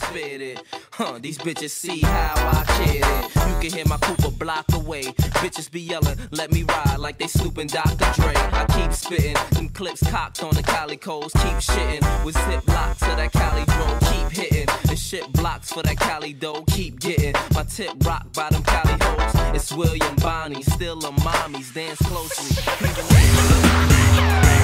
spit it. These bitches see how I kid it. You can hear my coupe a block away. Bitches be yelling, let me ride like they snooping Dr. Dre. I keep spitting, them clips cocked on the calicos. Keep shitting with zip locks to that Cali dro. Keep hitting and shit blocks for that Cali dough. Keep getting my tip rocked by them Cali hoes. It's William Bonney, still a mommies, dance closely.